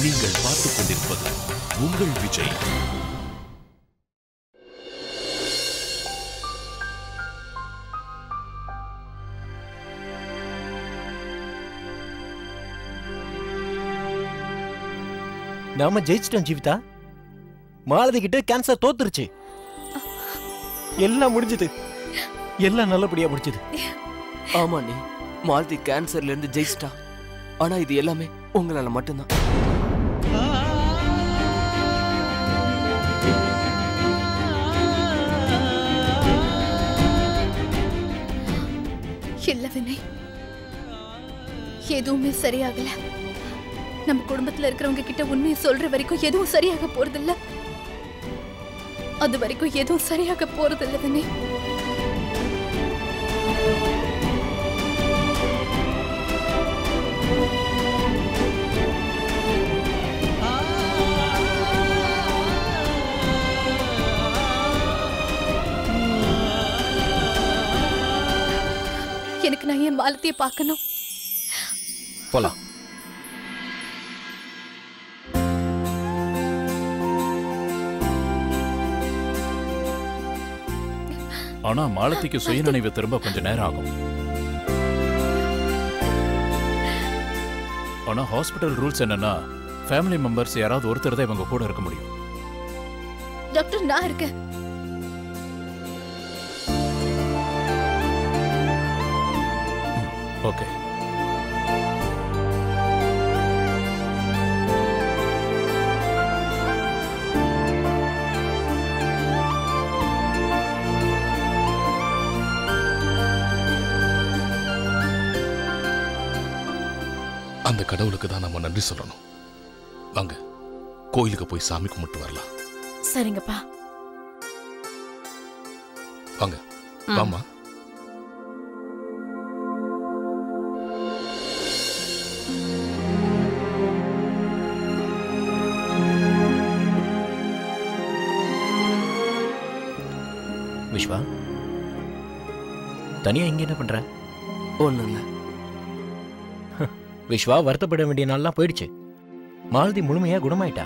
நீங்கள் பார்த்துக் கொண்டிருப்பது உங்கள் விஜய். நாம ஜெயிச்சிட்டோம் ஜீவிதா. மாலதி கிட்ட கேன்சர் தோத்துருச்சு. எல்லாம் முடிஞ்சது. எல்லாம் நல்லபடியா முடிஞ்சது. ஆமா, நீ மாலதி கேன்சர்ல இருந்து ஜெயிச்சிட்டா. ஆனா இது எல்லாமே உங்களால மட்டும்தான். இல்ல வினய், எதுவுமே சரியாகல. நம்ம குடும்பத்துல இருக்கிறவங்க கிட்ட உண்மையை சொல்ற வரைக்கும் எதுவும் சரியாக போறதில்ல. அது வரைக்கும் எதுவும் சரியாக போறதில்ல வினய். எனக்கு நான் என் மாலத்தியை பார்க்கணும். போலாம். ஆனா மாலத்திக்கு சுயநினைவு திரும்ப கொஞ்சம் நேரம் ஆகும். ஆனா ஹாஸ்பிட்டல் ரூல்ஸ் என்னன்னா, ஃபேமிலி மெம்பர்ஸ் யாராவது ஒருத்தர் தான் இவங்க கூட இருக்க முடியும். டாக்டர், நான் இருக்கேன். ஓகே. அந்த கடவுளுக்கு தான் நம்ம நன்றி சொல்லணும். வாங்க கோயிலுக்கு போய் சாமி கும்பிட்டு வரலாம். சரிங்கப்பா. வாங்க. வாமா. விஸ்வா, தனியா இங்க என்ன பண்ற? ஒண்ணும் இல்ல. விஸ்வா, வருத்தப்பட வேண்டிய நாள்லாம் போயிடுச்சு. மாலதி முழுமையா குணமாயிட்டா.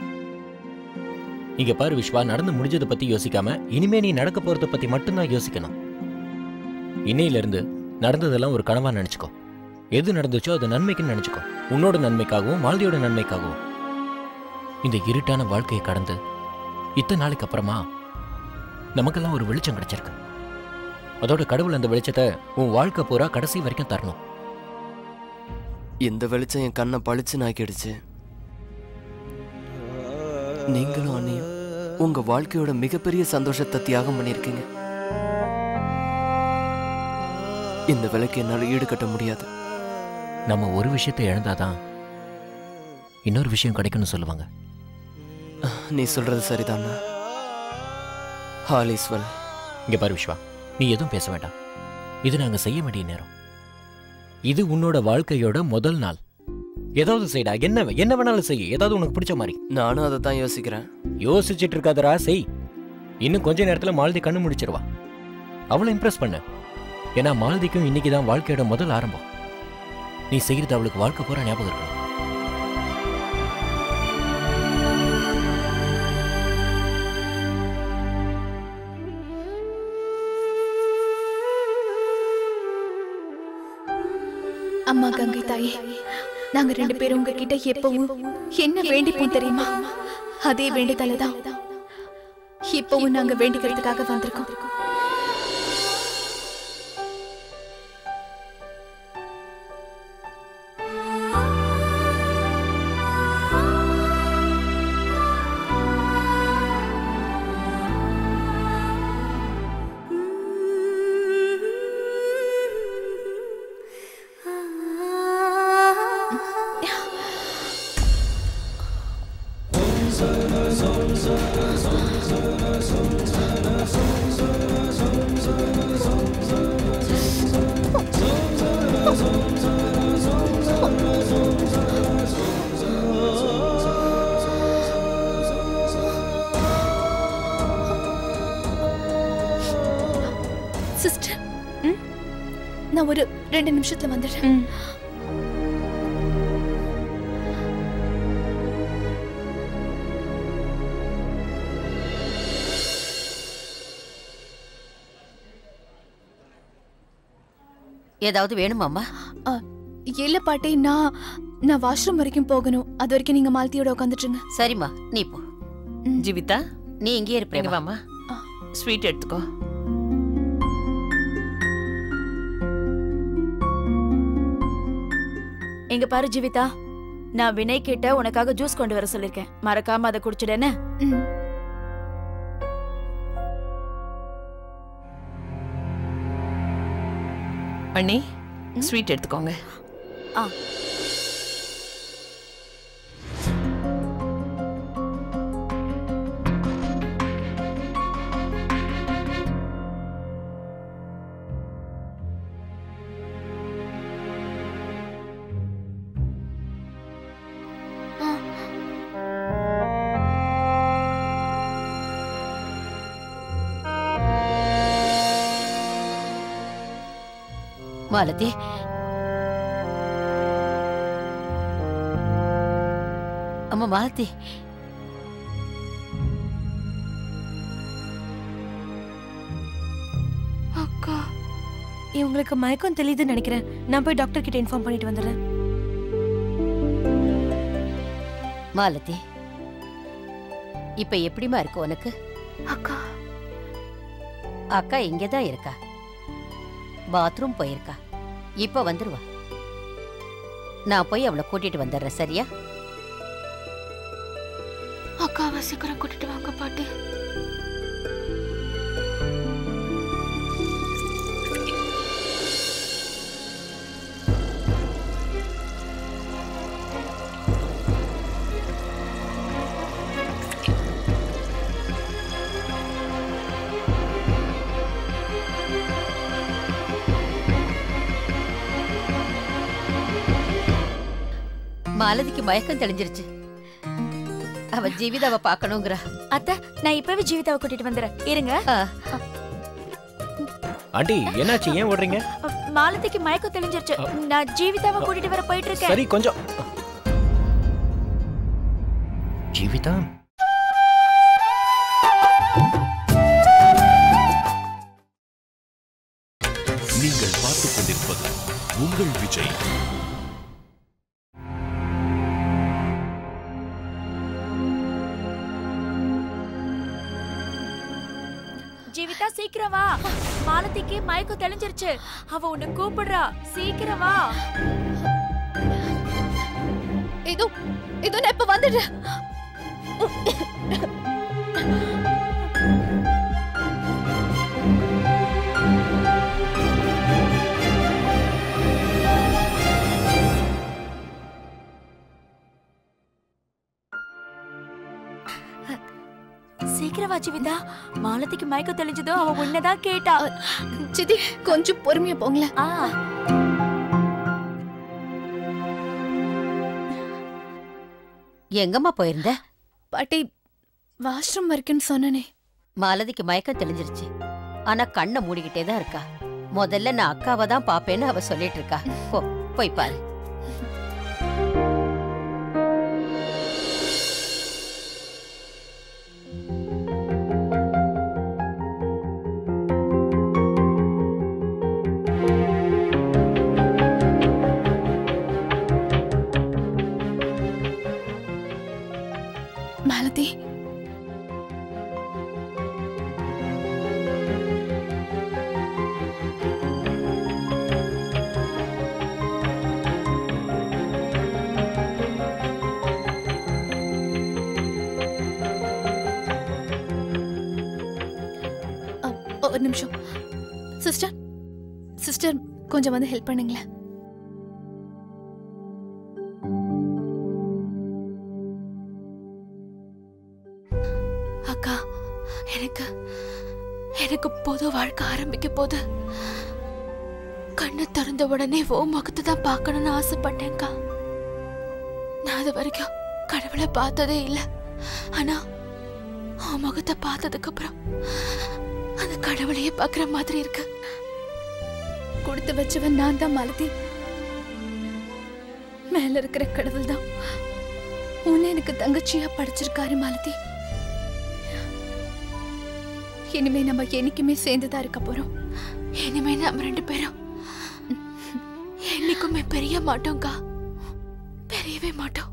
இங்க பாரு விஸ்வா, நடந்து முடிஞ்சதை பத்தி யோசிக்காம இனிமே நீ நடக்க போறத பத்தி மட்டும்தான் யோசிக்கணும். இன்னையில இருந்து நடந்ததெல்லாம் ஒரு கனவா நினைச்சுக்கோ. எது நடந்துச்சோ அது நன்மைக்குன்னு நினைச்சுக்கோ. உன்னோட நன்மைக்காகவும் மாலதியோட நன்மைக்காகவும். இந்த இருட்டான வாழ்க்கையை கடந்து இத்தனை நாளைக்கு அப்புறமா நமக்கெல்லாம் ஒரு வெளிச்சம் கிடைச்சிருக்கு. அதோட கடவுள் அந்த வெளிச்சத்தை உன் வாழ்க்கை பூரா கடைசி வரைக்கும் தரணும். இந்த வெளிச்சம் என் கண்ணை பளிச்சுன்னு ஆக்கிடுச்சு. நீங்களும் அண்ணியும் உங்க வாழ்க்கையோட மிகப்பெரிய சந்தோஷத்தை தியாகம் பண்ணிருக்கீங்க. இந்த விலைக்கு என்னால ஈடுகட்ட முடியாது. நம்ம ஒரு விஷயத்தை இழந்தாதான் இன்னொரு விஷயம் கிடைக்கும்னு சொல்லுவாங்க. நீ சொல்றது சரிதானா? ஹாலீஸ்வல். இங்க பாரு விஸ்வா, நீ எதுவும் பேச வேண்டாம். இது நாங்க செய்ய வேண்டிய நேரம். இது உன்னோட வாழ்க்கையோட முதல் நாள். ஏதாவது செய்டா. என்ன வேணாலும் செய்ய. ஏதாவது உனக்கு பிடிச்ச மாதிரி. நானும் அதை தான் யோசிக்கிறேன். யோசிச்சுட்டு இருக்காதரா, செய். இன்னும் கொஞ்ச நேரத்துல மாலதி கண்ணு முடிச்சிருவா. அவளை இம்ப்ரெஸ் பண்ணு. ஏன்னா மாலதிக்கும் இன்னைக்குதான் வாழ்க்கையோட முதல் ஆரம்பம். நீ செய்யறது அவளுக்கு வாழ்க்கை பூரா ஞாபகம் இருக்கணும். அம்மா கங்கை தாயே, நாங்க 2 பேரும் உங்ககிட்ட எப்பவும் என்ன வேண்டிப்போம் தெரியுமா? அதே வேண்டுதலை தான் இப்பவும் நாங்க வேண்டிக்கிறதுக்காக வந்திருக்கோம். சிஸ்டர், நான் ஒரு 2 நிமிஷத்துல வந்துடுறேன். ஏதாவது வேணுமாம்மா? இல்ல பாட்டி, நான் வாஷ்ரூம் வரைக்கும் போகணும். அது வரைக்கும் நீங்க மாலதியோட உட்காந்துட்டுருங்க. சரிம்மா, நீ போ. ஜீவிதா, நீ இங்கே இருப்பேங்க. வாமா, ஸ்வீட் எடுத்துக்கோ. எங்க பாரு ஜீவிதா, நான் வினய் கிட்ட உனக்காக ஜூஸ் கொண்டு வர சொல்லிருக்கேன். மறக்காம அதை குடிச்சிடனே. அண்ணி, ஸ்வீட் எடுத்துக்கோங்க. மாலதி, அம்மா மாலதி, அக்கா, இவங்களுக்கு மயக்கம் தெரியுதுன்னு நினைக்கிறேன். நான் போய் டாக்டர் கிட்ட இன்ஃபார்ம் பண்ணிட்டு வந்துடுறேன். மாலதி, இப்ப எப்படிமா இருக்கு உனக்கு? அக்கா அக்கா இங்கதான் இருக்கா, பாத்ரூம் போயிருக்கா. இப்ப வந்துருவா. நான் போய் அவளை கூட்டிட்டு வந்துடுறேன். சரியா? அக்காவை சீக்கிரம் கூட்டிட்டு வாங்க பாட்டி. மாலதிக்கு மயக்கம் தெளிஞ்சிருச்சு. அவ ஜீவிதாவை பாக்கணுங்கிறா. அத்தை, நான் இப்பவே ஜீவிதாவை கூட்டிட்டு வந்துடுறேன். இருங்க. ஆண்டி, என்னாச்சு? ஏன் ஓடுறீங்க? மாலதிக்கு மயக்கம் தெளிஞ்சிருச்சு. நான் ஜீவிதாவை கூட்டிட்டு வர போயிட்டு இருக்கேன். சரி, கொஞ்சம். ஜீவிதா, நீங்கள் பார்த்துக் கொண்டிருப்பது உங்கள் விஜய். ஜீவிதா, சீக்கிரம் வா. மாலதிக்கு மயக்கம் தெளிஞ்சிருச்சு. அவ உன்னை கூப்பிடுறா. சீக்கிரம் வா. இதோ நான் இப்ப வந்துடுறேன். சீக்கிரம் வா ஜீவிதா. மாலதிக்கு மயக்கம் தெளிஞ்சதோ அவ உன்னதான் கேட்டா. சித்தி, கொஞ்சம் பொறுமையா போங்களேன். எங்கம்மா போயிருந்த? பாட்டி, வாஷ்ரூம் வரைக்கும் சொன்னனே. மாலதிக்கு மயக்கம் தெளிஞ்சிருச்சு. ஆனா கண்ணை மூடிக்கிட்டே தான் இருக்கா. முதல்ல நான் அக்காவை தான் பாப்பேன்னு அவ சொல்லிட்டு இருக்கா. போய் பாரு. மாலதி, ஒரு நிமிஷம். சிஸ்டர் கொஞ்சம் வந்து ஹெல்ப் பண்ணுங்களேன். அக்கா, எனக்கு புது வாழ்க்கை ஆரம்பிக்க போது. கண்ணை திறந்த உடனே ஓ முகத்தை தான் பார்க்கணும்னு ஆசைப்பட்டேன்க்கா. நான் அது வரைக்கும் கடவுளை பார்த்ததே இல்லை. ஆனா உன் முகத்தை பார்த்ததுக்கு அப்புறம் அந்த கடவுளையே பார்க்குற மாதிரி இருக்கு. கொடுத்து வச்சவன் நான் தான் மாலதி. மேல இருக்கிற கடவுள் தான் உன்னை எனக்கு தங்கச்சியா படிச்சிருக்காரு மாலதி. இனிமே நம்ம என்னைக்குமே சேர்ந்துதான் இருக்க போறோம். இனிமே நம்ம ரெண்டு பேரும் என்னைக்குமே பெரிய மாட்டோம்க்கா, பெரியவே மாட்டோம்.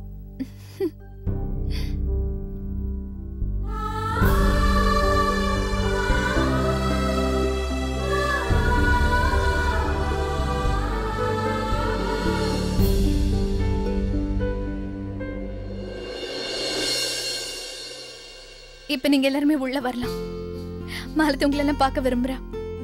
இப்ப நீங்க எல்லாருமே உள்ள வரலாம். மாலதி உங்களை எல்லாம் பார்க்க விரும்புறா.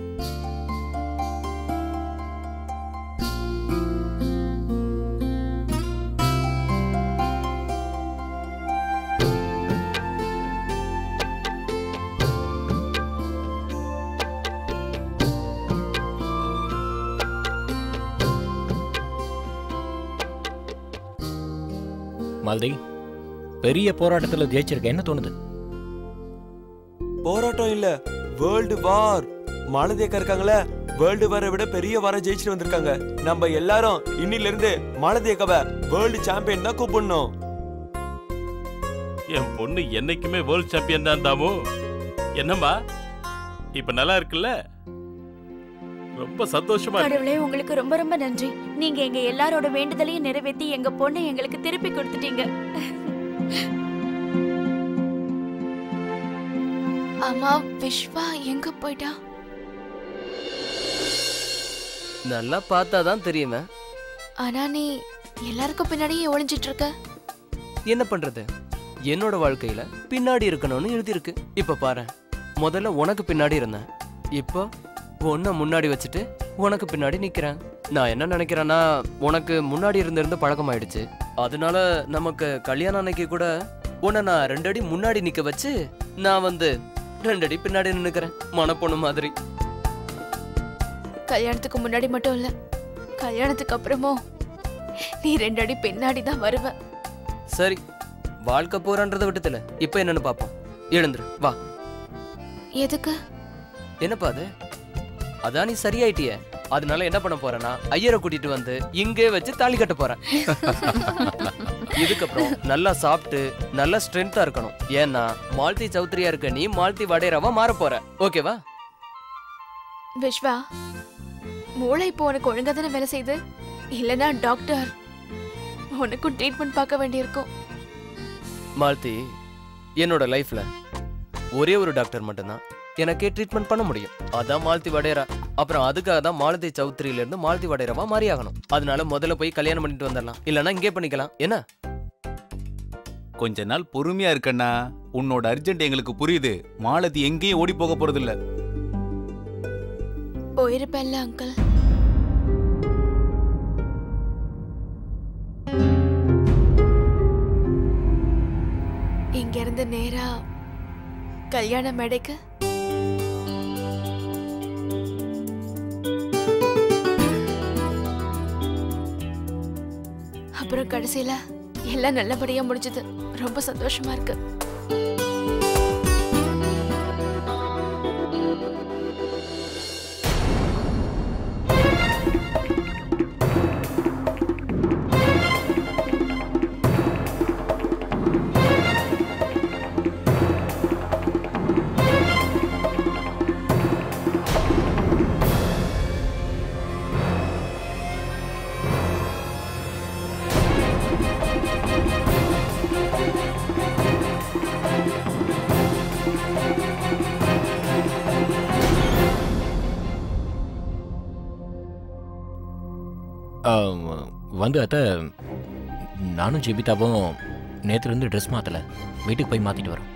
மாலதி, பெரிய போராட்டத்துல ஜெயிச்சிருக்க, என்ன தோணுது? போராட்டம் இல்ல, வேர்ல்டு வார். மாலதி அக்கா இருக்காங்களே, வேர்ல்டு வாரை விட பெரிய வார ஜெயிச்சுட்டு வந்திருக்காங்க. நம்ம எல்லாரும் இன்னில இருந்து மாலதி அக்காவை வேர்ல்டு சாம்பியன் தான் கூப்பிடணும். என் பொண்ணு என்னைக்குமே வேர்ல்ட் சாம்பியன் தான் தாமு. என்னம்மா இப்ப நல்லா இருக்குல்ல? ரொம்ப சந்தோஷமா இருக்கு. கடவுளே, உங்களுக்கு ரொம்ப ரொம்ப நன்றி. நீங்க எங்க எல்லாரோட வேண்டுதலையும் நிறைவேற்றி எங்க பொண்ணை எங்களுக்கு திருப்பி கொடுத்துட்டீங்க. அம்மா, விஸ்வா எங்க போயிட்டா? நல்லா பார்த்தாதான் தெரியுமே. ஆனா நீ எல்லாருக்கும் பின்னாடியே ஒளிஞ்சிட்டு இருக்க. என்ன பண்றது, என்னோட வாழ்க்கையில பின்னாடி இருக்கணும்னு எழுதியிருக்கு. இப்ப பாரு, முதல்ல உனக்கு பின்னாடி இருந்தேன், இப்போ உன்னை முன்னாடி வச்சுட்டு உனக்கு பின்னாடி நிக்கிறேன். நான் என்ன நினைக்கிறேன்னா, உனக்கு முன்னாடி இருந்து பழக்கமாயிடுச்சு. அதனால நமக்கு கல்யாணம் அன்னைக்கு கூட உன்னை நான் 2 அடி முன்னாடி நிக்க வச்சு நான் 2 அடி பின்னாடி நின்னுக்கிறேன், மனப்பொண்ணு மாதிரி. கல்யாணத்துக்கு முன்னாடி மட்டும் இல்ல, கல்யாணத்துக்கு அப்புறமும் நீ 2 அடி பின்னாடி தான் வருவ. சரி, வாழ்க்கை போறான்றதை விட்டுல இப்ப என்னன்னு பாப்போம். எழுந்துரு, வா. எதுக்கு? என்னப்பா அது? அதான் நீ சரியாயிட்டிய. அதனால என்ன பண்ண போறேன்னா, ஐயரை கூட்டிட்டு வந்து இங்கே வச்சு தாலி கட்ட போறேன். இதுக்கப்புறம் நல்லா சாப்பிட்டு நல்லா ஸ்ட்ரென்த்தா இருக்கணும். ஏன்னா மாலதி சௌத்ரியா இருக்க நீ மாலதி வடேராவா மாற போற. ஓகேவா? விஸ்வா, மூளை இப்போ உனக்கு ஒழுங்கா தானே வேலை செய்யுது? இல்லனா டாக்டர் உனக்கும் ட்ரீட்மெண்ட் பார்க்க வேண்டியிருக்கும். மாலதி, என்னோட லைஃப்ல ஒரே ஒரு டாக்டர் மட்டும்தான் எனக்கே ட்ரீட்மெண்ட் பண்ண முடியும். அதான் மாலதி வடேரா. அப்புறம் அதுக்காக தான் மாலதி சௌத்ரியில இருந்து மாலதி வடேராவா மாறி ஆகணும். அதனால முதல்ல போய் கல்யாணம் பண்ணிட்டு வந்துடலாம், இல்லனா இங்கே பண்ணிக்கலாம். என்ன? கொஞ்ச நாள் பொறுமையா இருக்கண்ணா. உன்னோட அர்ஜென்ட் எங்களுக்கு புரியுது. மாலதி எங்கேயும் ஓடி போக போறது இல்ல. போயிருப்பேன்ல அங்கிள். இங்க இருந்து நேரா கல்யாண மேடைக்கு. அப்புறம் கடைசியில எல்லாம் நல்லபடியா முடிஞ்சது. ரொம்ப சந்தோஷமா இருக்கு. அத்தை, நானும் ஜெபிதாவும் நேற்றுலேருந்து ட்ரெஸ் மாற்றலை. வீட்டுக்கு போய் மாற்றிட்டு வரோம்.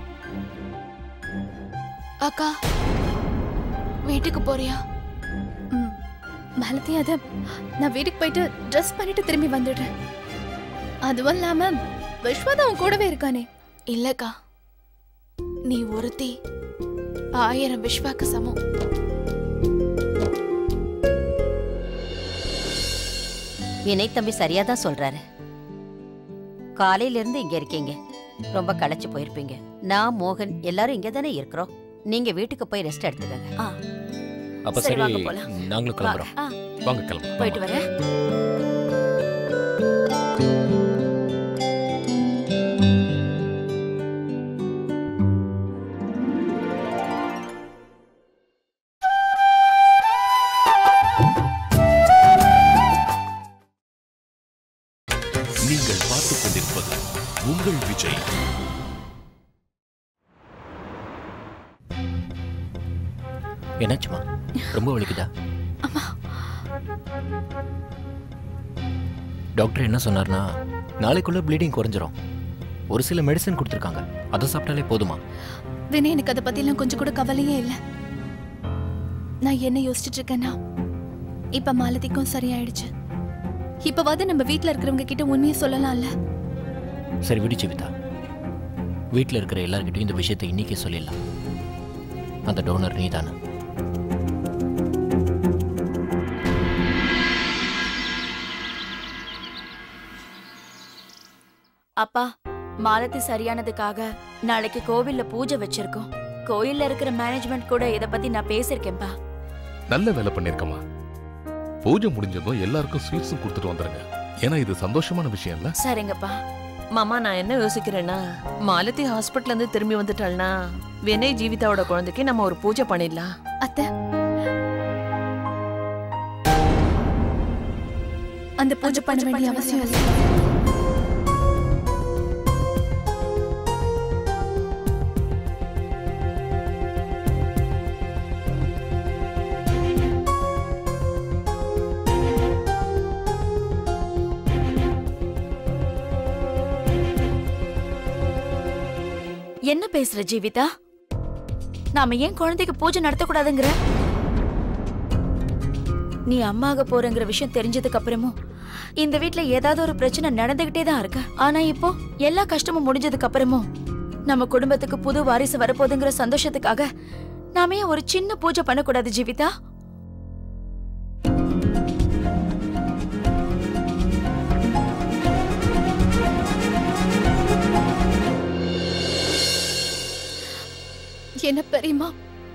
அக்கா, வீட்டுக்கு போறியா? மாலதி, அத நான் வீட்டுக்கு போயிட்டு ட்ரெஸ் பண்ணிட்டு திரும்பி வந்துடுறேன். அதுவும் இல்லாம விஸ்வா தான் உன் கூடவே இருக்கானே. இல்லக்கா, நீ ஒருத்தி 1000 விஸ்வாக்கு சமம். வினய் தம்பி சரியா தான் சொல்றாரு. காலையில இருந்து இங்க இருக்கீங்க, ரொம்ப களைச்சு போயிருப்பீங்க. நான் மோகன் எல்லாரும் இங்க தானே இருக்கிறோம். நீங்க வீட்டுக்கு போய் ரெஸ்ட் எடுத்துக்கங்க. அப்ப சரி, நாங்களும் கிளம்புறோம். வாங்க கிளம்புறோம். போயிட்டு வரேன். உங்கள் விஜய். என்னாச்சுமா? ரொம்ப வலிக்குதா? டாக்டர் என்ன சொன்னார்னா நாளைக்குள்ள ப்ளீடிங் குறைஞ்சிரும். ஒரு சில மெடிசன் கொடுத்துருக்காங்க, அதை சாப்பிட்டாலே போதுமா? வினய், எனக்கு அதை பத்திலாம் கொஞ்சம் கூட கவலையே இல்லை. நான் என்ன யோசிச்சுட்டு இருக்கேன்னா, இப்ப மாலதிக்கும் சரியாயிடுச்சு. இப்பவாது நம்ம வீட்டுல இருக்கிறவங்க கிட்ட உண்மையை சொல்லலாம்ல. சரி விடு ஜீவிதா, வீட்டில் இருக்கிற எல்லார்கிட்டையும் இந்த விஷயத்தை இன்னைக்கே சொல்லிடலாம். அந்த டோனர் நீதானே? அப்பா, மாலதி சரியானதுக்காக நாளைக்கு கோவில்ல பூஜை வச்சிருக்கோம். கோயில்ல இருக்கிற மேனேஜ்மெண்ட் கூட இத பத்தி நான் பேசிருக்கேன்பா. நல்ல வேலை பண்ணிருக்கமா. பூஜை முடிஞ்சதும் எல்லாருக்கும் ஸ்வீட்ஸும் கொடுத்துட்டு வந்துருங்க. ஏன்னா இது சந்தோஷமான விஷயம் இல்ல? சரிங்கப்பா. மாமா, நான் என்ன யோசிக்கிறேன்னா, மாலதி ஹாஸ்பிட்டல்ல இருந்து திரும்பி வந்துட்டாள்னா வினய் ஜீவிதாவோட குழந்தைக்கு நம்ம ஒரு பூஜை பண்ணிடலாம். அத்தை, அந்த பூஜை பண்ண வேண்டிய அவசியம் இல்லை. என்ன பேசுற ஜீவிதா? நாம ஏன் குழந்தைக்கு பூஜை நடத்தக்கூடாதுங்கிற? நீ அம்மாக போறங்கிற விஷயம் தெரிஞ்சதுக்கு அப்புறமும் இந்த வீட்ல ஏதாவது ஒரு பிரச்சனை நடந்துகிட்டே தான் இருக்கு. ஆனா இப்போ எல்லா கஷ்டமும் முடிஞ்சதுக்கு அப்புறமும் நம்ம குடும்பத்துக்கு புது வாரிசு வரப்போகுதுங்கிற சந்தோஷத்துக்காக நாம ஏன் ஒரு சின்ன பூஜை பண்ணக்கூடாது ஜீவிதா? என்ன பெரியமா,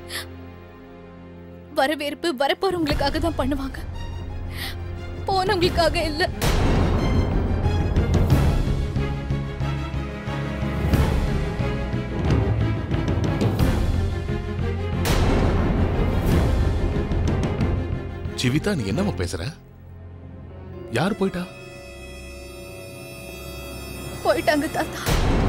வரவேற்பு வரப்போறவங்களுக்காக தான் பண்ணுவாங்க, போனவங்களுக்காக இல்ல. ஜீவிதா, நீ என்னமா பேசுற? யார் போயிட்டா? போயிட்டாங்க தாத்தா.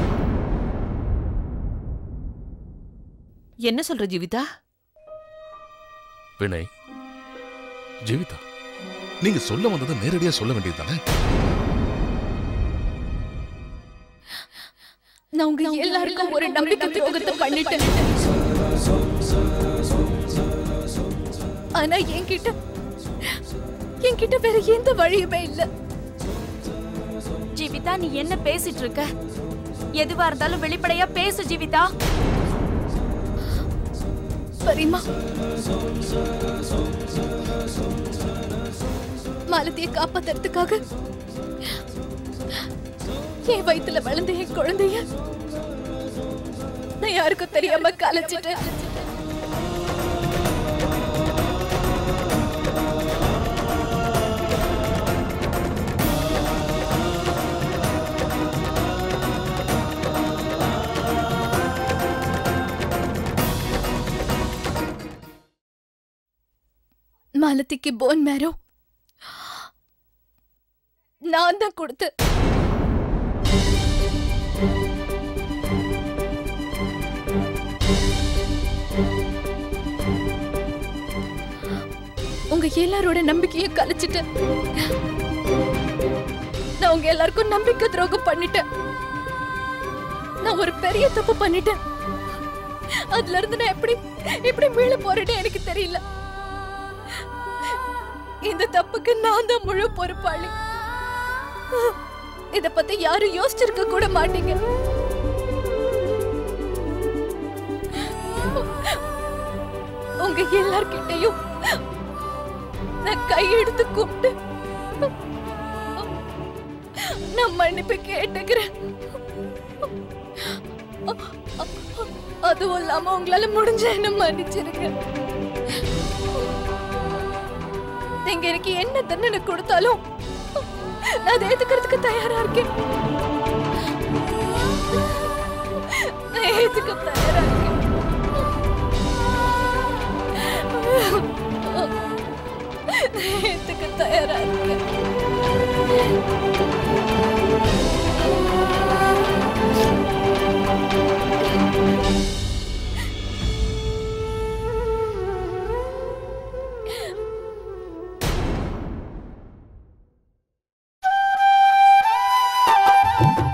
என்ன சொல்ற ஜீவிதா? வினய், ஜீவிதா, நீங்க சொல்ல வந்ததை நேரடியா சொல்ல வேண்டியது தானே? நான் உங்க எல்லாருக்கும் ஒரு நம்பிக்கை துரோகத்தை பண்ணிட்டேன். ஆனா என்கிட்ட வேற எந்த வழியுமே இல்ல. ஜீவிதா, நீ என்ன பேசிட்டு இருக்க? எதுவா இருந்தாலும் வெளிப்படையா பேசு ஜீவிதா. சரிம்மா, மாலதியை காப்பாத்துறதுக்காக என் வயித்துல வளர்ந்த என் குழந்தைய நான் யாருக்கும் தெரியாம கலைச்சிட்டேன். மாலதிக்கு போன் மேரோ நான் தான் கொடுத்தேன். உங்க எல்லாரோட நம்பிக்கையை கலைச்சிட்டேன். நான் உங்க எல்லாருக்கும் நம்பிக்கை துரோகம் பண்ணிட்டேன். நான் ஒரு பெரிய தப்பு பண்ணிட்டேன். அதுல இருந்து நான் எப்படி மீள போறேன்னு எனக்கு தெரியல. இந்த தப்புக்கு நான் தான் முழு பொறுப்பாளி. இத பத்தி யாரும் யோசிச்சிருக்க கூட மாட்டீங்க. உங்க எல்லார்கிட்டையும் நான் கையெடுத்து கூப்பிட்டு நான் மன்னிப்பு கேட்டுக்கிறேன். அதுவும் இல்லாம உங்களால முடிஞ்ச என்ன மன்னிச்சிருங்க. நீங்க எனக்கு என்ன தண்டனை கொடுத்தாலும் நான் அதை ஏத்துக்கிறதுக்கு தயாரா இருக்கேன். நான் ஏத்துக்க தயாரா இருக்கேன். ஏத்துக்க தயாரா இருக்கேன். ஆ